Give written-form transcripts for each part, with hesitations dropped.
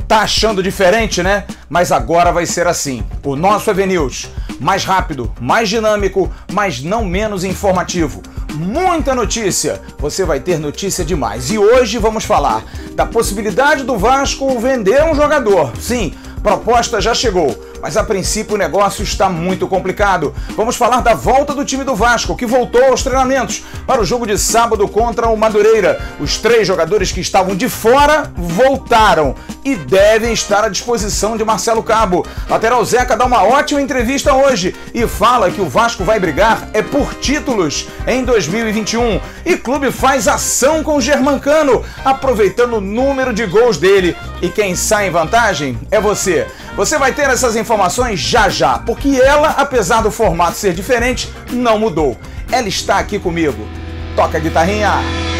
Tá achando diferente, né? Mas agora vai ser assim. O nosso EV News, mais rápido, mais dinâmico, mas não menos informativo. Muita notícia, você vai ter notícia demais. E hoje vamos falar da possibilidade do Vasco vender um jogador. Sim, proposta já chegou, mas a princípio o negócio está muito complicado. Vamos falar da volta do time do Vasco, que voltou aos treinamentos para o jogo de sábado contra o Madureira. Os 3 jogadores que estavam de fora voltaram e devem estar à disposição de Marcelo Cabo. Lateral Zeca dá uma ótima entrevista hoje e fala que o Vasco vai brigar por títulos em 2021. E clube faz ação com o Germancano, aproveitando o número de gols dele. E quem sai em vantagem é você. Você vai ter essas informações já, porque ela, apesar do formato ser diferente, não mudou. Ela está aqui comigo. Toca a guitarrinha.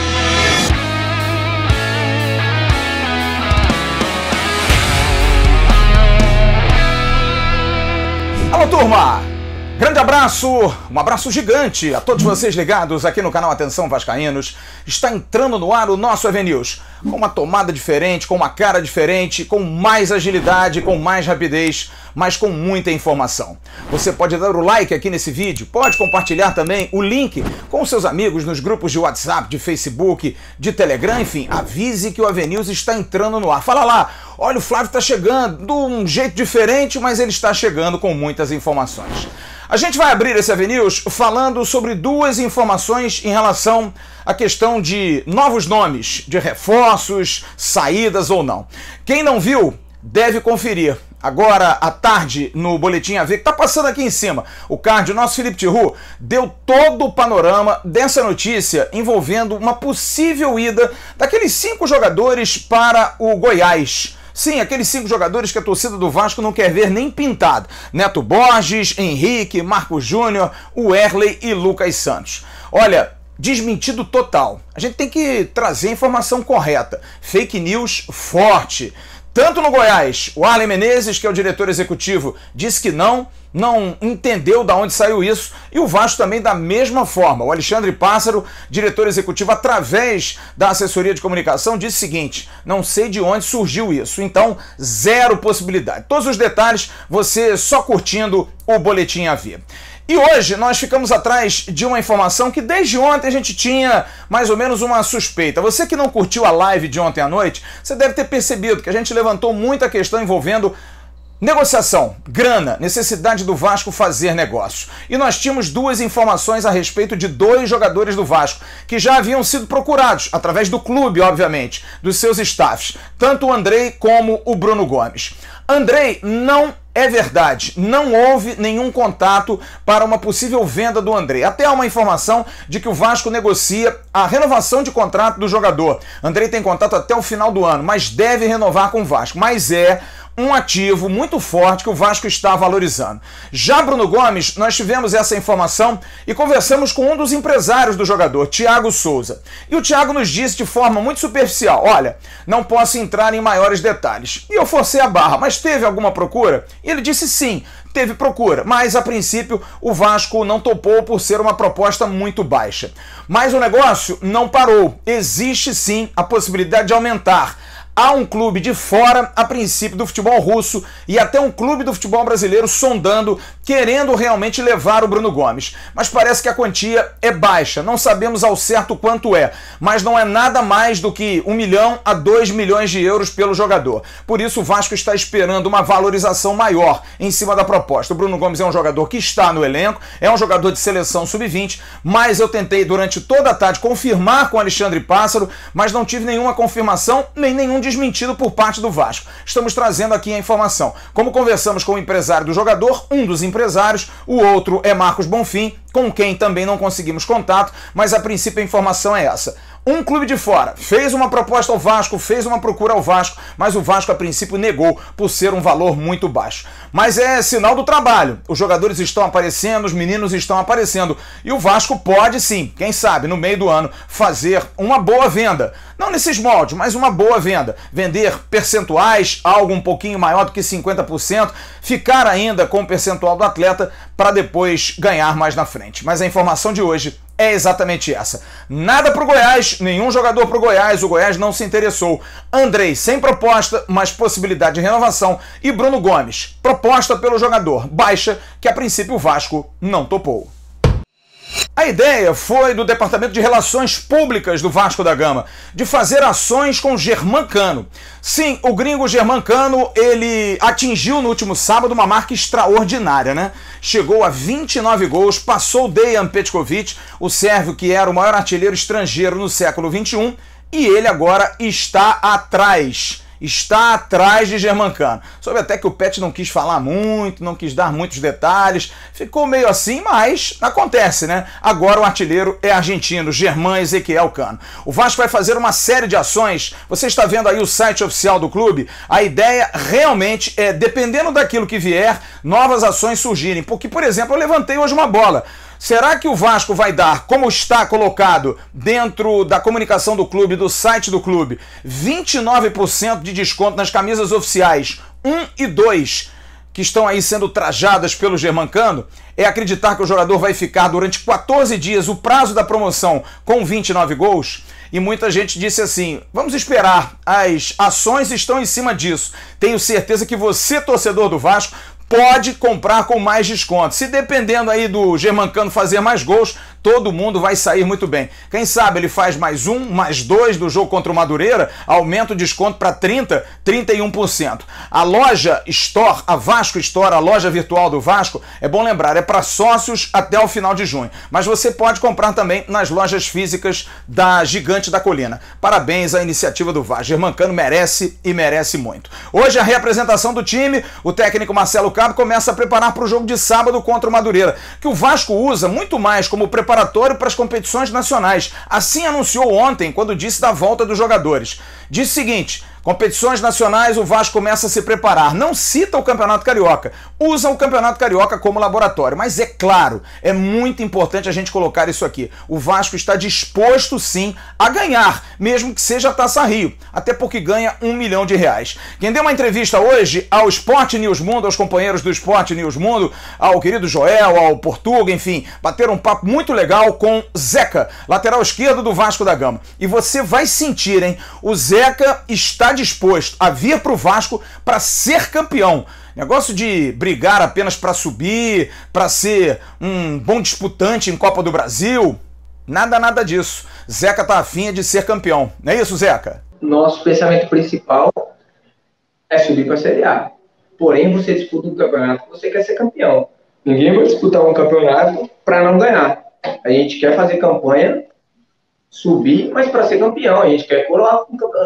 Alô, turma! Grande abraço, um abraço gigante a todos vocês ligados aqui no canal Atenção Vascaínos. Está entrando no ar o nosso EV News, com uma tomada diferente, com uma cara diferente, com mais agilidade, com mais rapidez, mas com muita informação. Você pode dar o like aqui nesse vídeo, pode compartilhar também o link com seus amigos nos grupos de WhatsApp, de Facebook, de Telegram, enfim, avise que o EV News está entrando no ar. Fala lá, olha, o Flávio está chegando de um jeito diferente, mas ele está chegando com muitas informações. A gente vai abrir esse EV News falando sobre 2 informações em relação à questão de novos nomes, de reforços, saídas ou não. Quem não viu, deve conferir. Agora, à tarde, no Boletim AV, que está passando aqui em cima, o card, o nosso Felipe Tiru, deu todo o panorama dessa notícia envolvendo uma possível ida daqueles 5 jogadores para o Goiás. Sim, aqueles 5 jogadores que a torcida do Vasco não quer ver nem pintado. Neto Borges, Henrique, Marcos Júnior, Werley e Lucas Santos. Olha, desmentido total. A gente tem que trazer a informação correta. Fake news forte. Tanto no Goiás, o Arlen Menezes, que é o diretor executivo, disse que não entendeu de onde saiu isso, e o Vasco também da mesma forma. O Alexandre Pássaro, diretor executivo, através da assessoria de comunicação, disse o seguinte: não sei de onde surgiu isso, então 0 possibilidade. Todos os detalhes você só curtindo o Boletim AV. E hoje nós ficamos atrás de uma informação que desde ontem a gente tinha mais ou menos uma suspeita. Você que não curtiu a live de ontem à noite, você deve ter percebido que a gente levantou muita questão envolvendo negociação, grana, necessidade do Vasco fazer negócio. E nós tínhamos 2 informações a respeito de 2 jogadores do Vasco que já haviam sido procurados, através do clube, obviamente, dos seus staffs, tanto o Andrei como o Bruno Gomes. Andrei, não é verdade, não houve nenhum contato para uma possível venda do Andrei. Até há uma informação de que o Vasco negocia a renovação de contrato do jogador. Andrei tem contrato até o final do ano, mas deve renovar com o Vasco. Mas é um ativo muito forte que o Vasco está valorizando. Já Bruno Gomes, nós tivemos essa informação e conversamos com um dos empresários do jogador, Thiago Souza. E o Thiago nos disse de forma muito superficial: olha, não posso entrar em maiores detalhes. E eu forcei a barra, mas teve alguma procura? E ele disse sim, teve procura, mas a princípio o Vasco não topou por ser uma proposta muito baixa. Mas o negócio não parou. Existe sim a possibilidade de aumentar. Há um clube de fora, a princípio, do futebol russo e até um clube do futebol brasileiro sondando, querendo realmente levar o Bruno Gomes. Mas parece que a quantia é baixa, não sabemos ao certo quanto é, mas não é nada mais do que 1 milhão a 2 milhões de euros pelo jogador. Por isso o Vasco está esperando uma valorização maior em cima da proposta. O Bruno Gomes é um jogador que está no elenco, é um jogador de seleção sub-20, mas eu tentei durante toda a tarde confirmar com o Alexandre Pássaro, mas não tive nenhuma confirmação, nem nenhum desmentido por parte do Vasco. Estamos trazendo aqui a informação. Como conversamos com o empresário do jogador, um dos empresários, o outro é Marcos Bonfim, com quem também não conseguimos contato, mas a princípio a informação é essa. Um clube de fora fez uma proposta ao Vasco, fez uma procura ao Vasco, mas o Vasco a princípio negou por ser um valor muito baixo. Mas é sinal do trabalho. Os jogadores estão aparecendo, os meninos estão aparecendo. E o Vasco pode sim, quem sabe, no meio do ano, fazer uma boa venda. Não nesses moldes, mas uma boa venda. Vender percentuais, algo um pouquinho maior do que 50%, ficar ainda com o percentual do atleta para depois ganhar mais na frente. Mas a informação de hoje é exatamente essa. Nada pro Goiás, nenhum jogador pro Goiás, o Goiás não se interessou. Andrei sem proposta, mas possibilidade de renovação. E Bruno Gomes, proposta pelo jogador, baixa, que a princípio o Vasco não topou. A ideia foi do Departamento de Relações Públicas do Vasco da Gama, de fazer ações com Germancano. Sim, o gringo Germancano, ele atingiu no último sábado uma marca extraordinária, né? Chegou a 29 gols, passou Dejan Petkovic, o sérvio que era o maior artilheiro estrangeiro no século XXI, e ele agora está atrás de Germancano. Soube até que o Pet não quis falar muito, não quis dar muitos detalhes, ficou meio assim, mas acontece, né? Agora o artilheiro é argentino, Germán Ezequiel Cano. O Vasco vai fazer uma série de ações, você está vendo aí o site oficial do clube, a ideia realmente é, dependendo daquilo que vier, novas ações surgirem, porque, por exemplo, eu levantei hoje uma bola. Será que o Vasco vai dar, como está colocado dentro da comunicação do clube, do site do clube, 29% de desconto nas camisas oficiais 1 e 2, que estão aí sendo trajadas pelo Germancano? É acreditar que o jogador vai ficar durante 14 dias, o prazo da promoção, com 29 gols? E muita gente disse assim, vamos esperar, as ações estão em cima disso. Tenho certeza que você, torcedor do Vasco, pode comprar com mais desconto. Se dependendo aí do Germancano fazer mais gols, todo mundo vai sair muito bem. Quem sabe ele faz mais 1, mais 2 do jogo contra o Madureira, aumenta o desconto para 30%, 31%. A loja Store, a Vasco Store, a loja virtual do Vasco, é bom lembrar, é para sócios até o final de junho. Mas você pode comprar também nas lojas físicas da Gigante da Colina. Parabéns à iniciativa do Vasco. Germancano merece e merece muito. Hoje a reapresentação do time, o técnico Marcelo Cabo começa a preparar para o jogo de sábado contra o Madureira, que o Vasco usa muito mais como preparatório para as competições nacionais. Assim anunciou ontem, quando disse da volta dos jogadores. Disse o seguinte: competições nacionais, o Vasco começa a se preparar. Não cita o Campeonato Carioca, usa o Campeonato Carioca como laboratório. Mas é claro, é muito importante a gente colocar isso aqui. O Vasco está disposto sim a ganhar, mesmo que seja a Taça Rio, até porque ganha R$1 milhão. Quem deu uma entrevista hoje ao Sport News Mundo, aos companheiros do Sport News Mundo, ao querido Joel, ao Portuga, enfim, bateram um papo muito legal com Zeca, lateral esquerdo do Vasco da Gama. E você vai sentir, hein? O Zeca está disposto a vir para o Vasco para ser campeão. Negócio de brigar apenas para subir, para ser um bom disputante em Copa do Brasil, nada disso. Zeca tá afim de ser campeão. Não é isso, Zeca? Nosso pensamento principal é subir para a Série A. Porém, você disputa um campeonato que você quer ser campeão. Ninguém vai disputar um campeonato para não ganhar. A gente quer fazer campanha, subir, mas para ser campeão. A gente quer coroar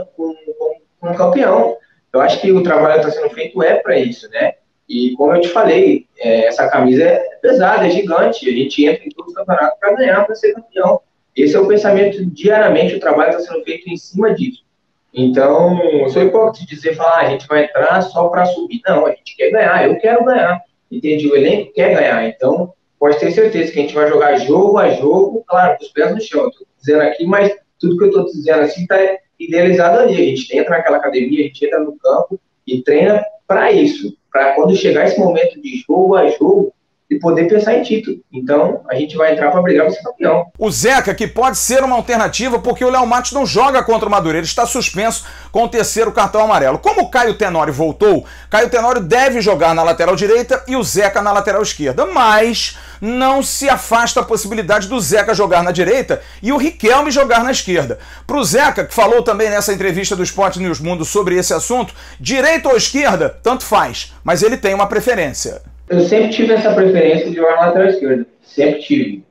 um campeão. Eu acho que o trabalho que está sendo feito é para isso, né? E como eu te falei, essa camisa é pesada, é gigante. A gente entra em todos os campeonatos para ganhar, para ser campeão. Esse é o pensamento diariamente, o trabalho está sendo feito em cima disso. Então, eu sou hipócrita de dizer, falar, a gente vai entrar só para subir. Não, a gente quer ganhar, eu quero ganhar. Entende? O elenco quer ganhar. Então, pode ter certeza que a gente vai jogar jogo a jogo, claro, com os pés no chão. Estou dizendo aqui, mas tudo que eu estou dizendo assim está idealizado ali. A gente entra naquela academia, a gente entra no campo e treina para isso. Para quando chegar esse momento de jogo a jogo, e poder pensar em título. Então, a gente vai entrar para brigar para ser campeão. O Zeca, que pode ser uma alternativa, porque o Léo Matos não joga contra o Madureira, está suspenso com o 3º cartão amarelo. Como o Caio Tenório voltou, Caio Tenório deve jogar na lateral direita e o Zeca na lateral esquerda, mas não se afasta a possibilidade do Zeca jogar na direita e o Riquelme jogar na esquerda. Para o Zeca, que falou também nessa entrevista do Sport News Mundo sobre esse assunto, direita ou esquerda, tanto faz, mas ele tem uma preferência. Eu sempre tive essa preferência de jogar na lateral esquerda. Sempre tive.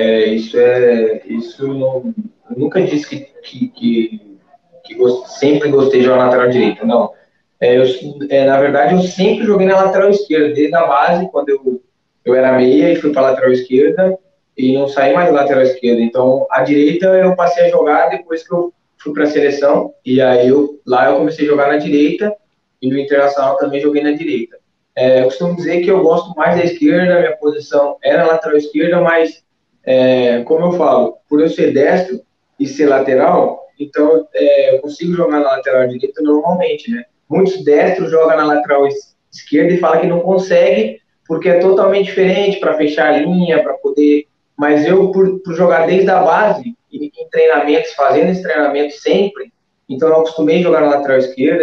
Isso não, eu nunca disse que sempre gostei de jogar na lateral direita. Não. Na verdade, eu sempre joguei na lateral esquerda, desde a base, quando eu era meia e fui para a lateral esquerda e não saí mais da lateral esquerda. Então, a direita eu passei a jogar depois que eu fui para a seleção. E aí, lá eu comecei a jogar na direita e no Internacional também joguei na direita. Eu costumo dizer que eu gosto mais da esquerda, minha posição é na lateral esquerda, mas, como eu falo, por eu ser destro e ser lateral, então eu consigo jogar na lateral direita normalmente, né? Muitos destros jogam na lateral esquerda e falam que não consegue, porque é totalmente diferente para fechar a linha, para poder Mas eu, por jogar desde a base, em treinamentos, fazendo esse treinamento sempre, então eu acostumei a jogar na lateral esquerda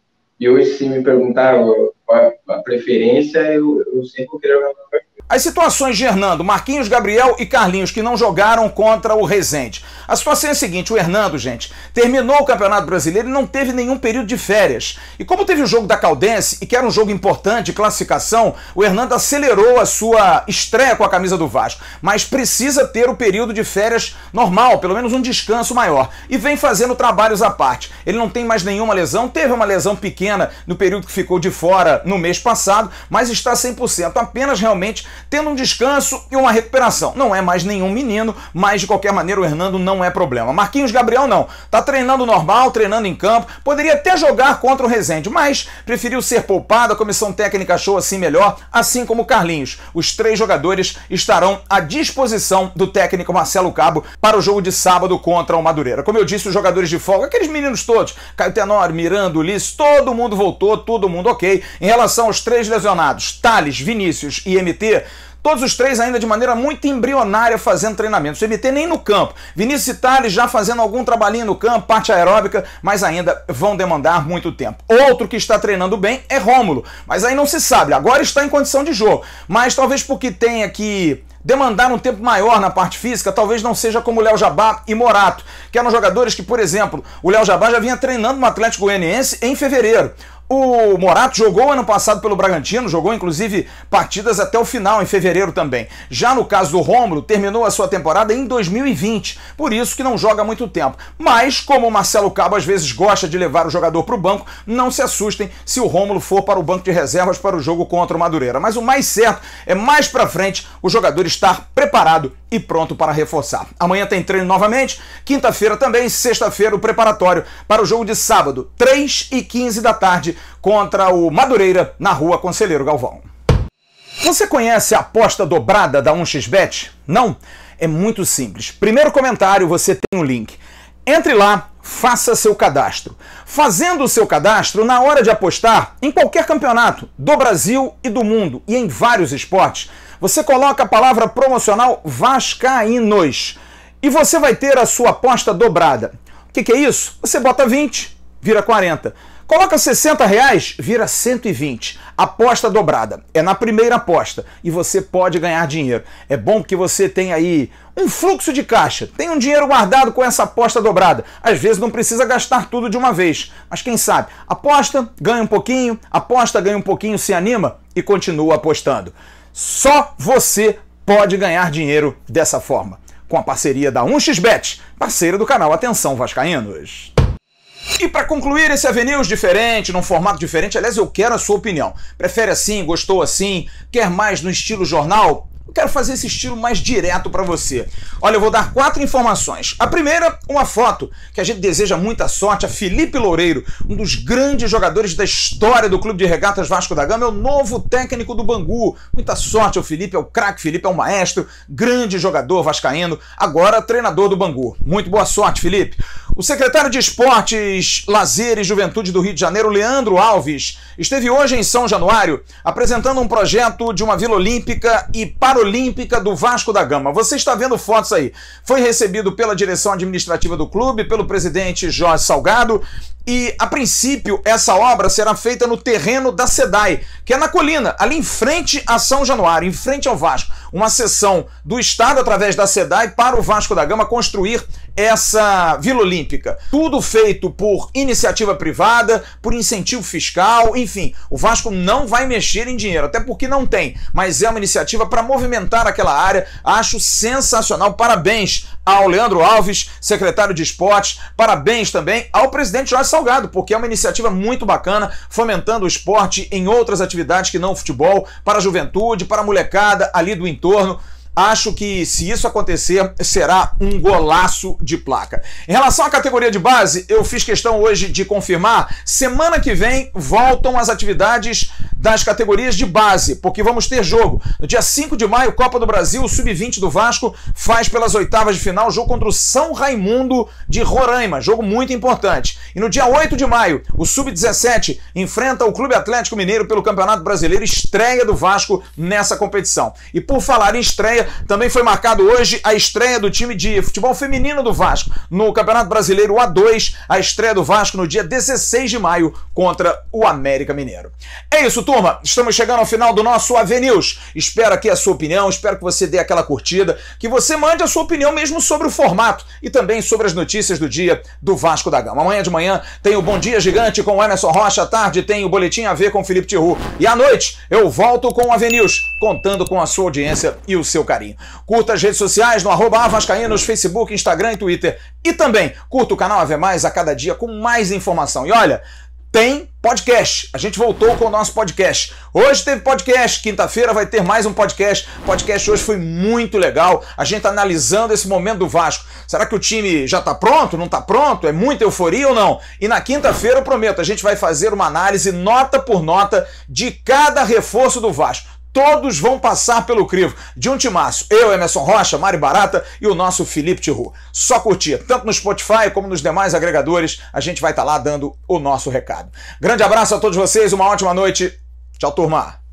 e hoje, se me perguntar qual a preferência, eu sempre vou querer jogar na lateral esquerda. As situações de Hernando, Marquinhos, Gabriel e Carlinhos, que não jogaram contra o Resende. A situação é a seguinte, o Hernando, gente, terminou o Campeonato Brasileiro e não teve nenhum período de férias. E como teve o jogo da Caldense, e que era um jogo importante de classificação, o Hernando acelerou a sua estreia com a camisa do Vasco. Mas precisa ter o período de férias normal, pelo menos um descanso maior. E vem fazendo trabalhos à parte. Ele não tem mais nenhuma lesão, teve uma lesão pequena no período que ficou de fora no mês passado, mas está 100%, apenas realmente tendo um descanso e uma recuperação. Não é mais nenhum menino, mas de qualquer maneira o Hernando não é problema. Marquinhos, Gabriel não. Tá treinando normal, treinando em campo, poderia até jogar contra o Resende, mas preferiu ser poupado, a comissão técnica achou assim melhor, assim como o Carlinhos. Os 3 jogadores estarão à disposição do técnico Marcelo Cabo para o jogo de sábado contra o Madureira. Como eu disse, os jogadores de folga, aqueles meninos todos, Caio Tenório, Miranda, Ulisses, todo mundo voltou, todo mundo ok. Em relação aos 3 lesionados, Thales, Vinícius e MT, todos os 3 ainda de maneira muito embrionária fazendo treinamentos. O MT nem no campo. Vinícius e Thales já fazendo algum trabalhinho no campo, parte aeróbica, mas ainda vão demandar muito tempo. Outro que está treinando bem é Rômulo, mas aí não se sabe. Agora está em condição de jogo, mas talvez porque tenha que demandar um tempo maior na parte física, talvez não seja como o Léo Jabá e Morato, que eram jogadores que, por exemplo, o Léo Jabá já vinha treinando no Atlético Goianiense em fevereiro. O Morato jogou ano passado pelo Bragantino, jogou inclusive partidas até o final, em fevereiro também. Já no caso do Rômulo, terminou a sua temporada em 2020, por isso que não joga há muito tempo. Mas, como o Marcelo Cabo às vezes gosta de levar o jogador para o banco, não se assustem se o Rômulo for para o banco de reservas para o jogo contra o Madureira. Mas o mais certo é mais para frente o jogador estar preparado e pronto para reforçar. Amanhã tem treino novamente, quinta-feira também, sexta-feira o preparatório para o jogo de sábado, 3h15 da tarde, contra o Madureira, na Rua Conselheiro Galvão. Você conhece a aposta dobrada da 1xBet? Não? É muito simples. Primeiro comentário, você tem um link. Entre lá, faça seu cadastro. Fazendo o seu cadastro, na hora de apostar, em qualquer campeonato do Brasil e do mundo, e em vários esportes, você coloca a palavra promocional Vascaínos e você vai ter a sua aposta dobrada. O que é isso? Você bota 20, vira 40. Coloca R$60, vira 120. Aposta dobrada. É na primeira aposta e você pode ganhar dinheiro. É bom que você tenha aí um fluxo de caixa. Tem um dinheiro guardado com essa aposta dobrada. Às vezes não precisa gastar tudo de uma vez. Mas quem sabe? Aposta, ganha um pouquinho, aposta, ganha um pouquinho, se anima e continua apostando. Só você pode ganhar dinheiro dessa forma. Com a parceria da 1xBet, parceira do canal Atenção Vascaínos. E para concluir esse AVNews diferente, num formato diferente, aliás, eu quero a sua opinião. Prefere assim, gostou assim, quer mais no estilo jornal? Eu quero fazer esse estilo mais direto para você. Olha, eu vou dar 4 informações. A primeira, uma foto que a gente deseja muita sorte a Felipe Loureiro, um dos grandes jogadores da história do Clube de Regatas Vasco da Gama, é o novo técnico do Bangu. Muita sorte ao Felipe, é o craque Felipe, é um maestro, grande jogador vascaíno, agora treinador do Bangu. Muito boa sorte, Felipe. O secretário de Esportes, Lazer e Juventude do Rio de Janeiro, Leandro Alves, esteve hoje em São Januário apresentando um projeto de uma Vila Olímpica e Paralímpica do Vasco da Gama. Você está vendo fotos aí. Foi recebido pela direção administrativa do clube, pelo presidente Jorge Salgado, e, a princípio, essa obra será feita no terreno da SEDAI, que é na colina, ali em frente a São Januário, em frente ao Vasco. Uma cessão do Estado, através da SEDAI, para o Vasco da Gama construir essa Vila Olímpica. Tudo feito por iniciativa privada, por incentivo fiscal, enfim. O Vasco não vai mexer em dinheiro, até porque não tem, mas é uma iniciativa para movimentar aquela área. Acho sensacional. Parabéns ao Leandro Alves, secretário de Esportes. Parabéns também ao presidente Jorge Salgado, porque é uma iniciativa muito bacana, fomentando o esporte em outras atividades que não o futebol, para a juventude, para a molecada ali do entorno. Acho que, se isso acontecer, será um golaço de placa. Em relação à categoria de base, eu fiz questão hoje de confirmar, semana que vem voltam as atividades das categorias de base, porque vamos ter jogo. No dia 5 de maio, Copa do Brasil, o Sub-20 do Vasco faz pelas oitavas de final jogo contra o São Raimundo de Roraima, jogo muito importante. E no dia 8 de maio, o Sub-17 enfrenta o Clube Atlético Mineiro pelo Campeonato Brasileiro, estreia do Vasco nessa competição. E por falar em estreia, também foi marcado hoje a estreia do time de futebol feminino do Vasco no Campeonato Brasileiro A2, a estreia do Vasco no dia 16 de maio contra o América Mineiro. É isso, turma. Estamos chegando ao final do nosso AV News. Espero aqui a sua opinião, espero que você dê aquela curtida, que você mande a sua opinião mesmo sobre o formato e também sobre as notícias do dia do Vasco da Gama. Amanhã de manhã tem o Bom Dia Gigante com o Emerson Rocha, à tarde tem o Boletim AV com o Felipe Tiru e à noite eu volto com o AV News, contando com a sua audiência e o seu carinho. Curta as redes sociais no @avascaínos, Facebook, Instagram e Twitter. E também curta o canal AV Mais a cada dia com mais informação. E olha, tem podcast. A gente voltou com o nosso podcast. Hoje teve podcast, quinta-feira vai ter mais um podcast. O podcast hoje foi muito legal. A gente tá analisando esse momento do Vasco. Será que o time já tá pronto? Não tá pronto? É muita euforia ou não? E na quinta-feira, eu prometo, a gente vai fazer uma análise nota por nota de cada reforço do Vasco. Todos vão passar pelo crivo de um timaço. Eu, Emerson Rocha, Mari Barata e o nosso Felipe Tiru. Só curtir, tanto no Spotify como nos demais agregadores, a gente vai estar lá dando o nosso recado. Grande abraço a todos vocês, uma ótima noite. Tchau, turma.